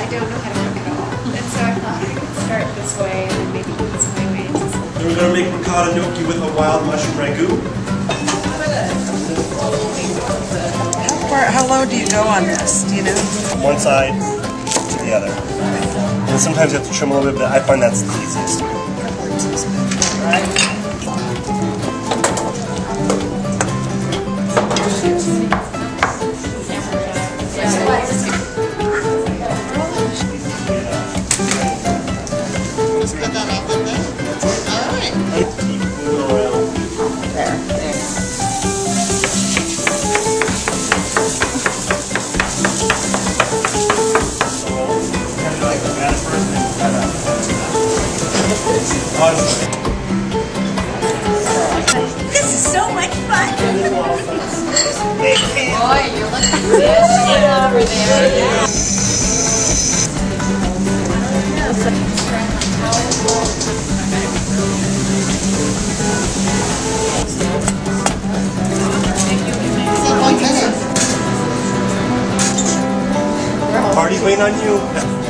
I don't know how to cook at all. And so I thought I could start this way and then maybe use my ways. Then we're going to make ricotta gnocchi with a wild mushroom ragu. How low do you go on this? Do you know? From one side to the other. And sometimes you have to trim a little bit, but I find that's the easiest. This is so much fun! Boy, you're looking good over there. Party's waiting on you.